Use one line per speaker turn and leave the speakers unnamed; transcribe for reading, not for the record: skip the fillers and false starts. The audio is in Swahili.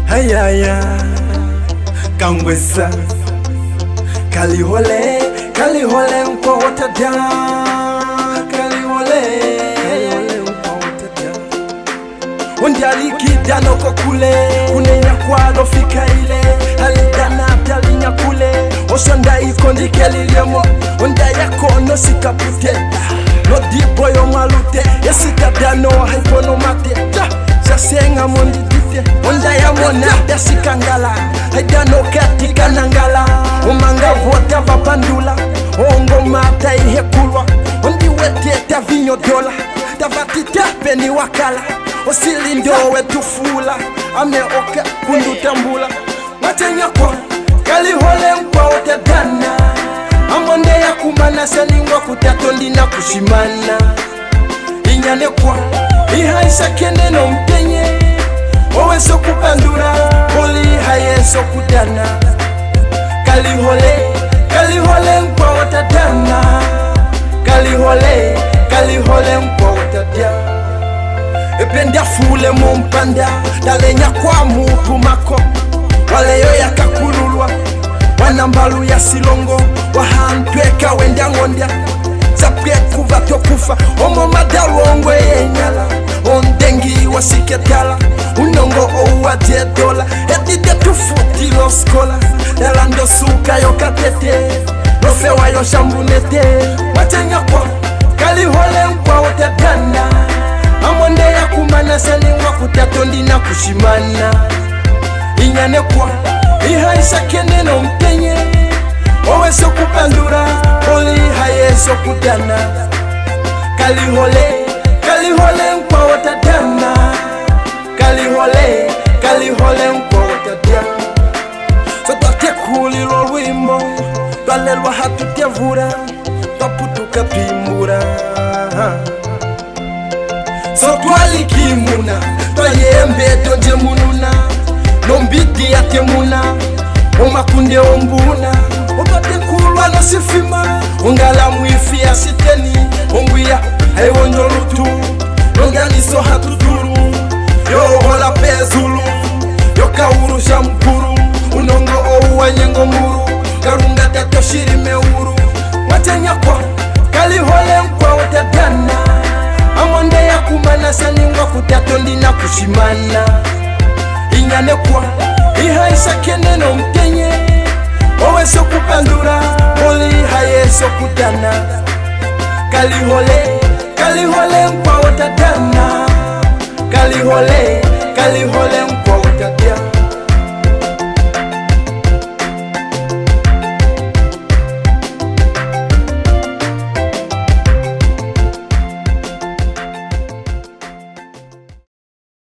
Ayaya Kangwesa Kalihole mko wotadia Kalihole mko wotadia Ondiali kidano kokule Kunenya kwado fika ile Halidana talinya kule Osonda ikondi kelilemo Onda yako no sikapute No dipo yo malute Yesita dano haipono mate Sasenga mondi dite Onda ya mona dasikangala Haidano katika nangala Omanga vota vapandula Ongo mata ihekulwa Ondi wete tavinyo dola Tavatita peni wakala Osilindo wetufula Ame oka kundu tambula Matenya kwa Kalihole mkwa otadana Amonde ya kumana selingwa kutatondi na kushimana Inyane kwa Ihaisa keneno mtenye Oweso kupandura Oli hayeso kudana Kalihole mkwa otadana Kalihole mkwa otadana Ependa fule mumpanda Dalenya kwa mutu mako Waleyo ya kakululwa Wanambalu ya silongo Wahantweka wenda ngondia Zapke kuva tokufa Omo madalongwe yenyala Ondengi wasiketala Unongo owa dola Edide tufuti loskola Dalando suka yo katete Lofewa yo shambunete Watenya kwa Kalihole mkwa otadana Amonde ya kumana selingwa kutatondi na kushimana Inyane kwa Ihaisa keneno mtenye Oweso kupandura Oli hayeso kudana Kalihole mkwa otadana Kalihole mkwa otadana So twate kulilo wimbo Twalelwa hatutevura Twaputuka twimura So twali kimuna Twayembe toje mununa Nombiti ya temuna Omakunde ombuna Otote kulwa no sifima Ongala mwifi ya siteni Onguya haiwonyo lutu Nonganiso hatuturu Yo hola pezulu Yo kauru shampuru Unongo ouwa nyengo muru Karunga tato shiri meuru Watenya kwa Kalihole mkwa otadana Amonde ya kumana selingwa kutatondi na kushimana Inyane kwa Ihaisa keneno mtenye Oweso kupandura Oli hayeso kudana Kalihole mkwa otadana Kalihole mkwa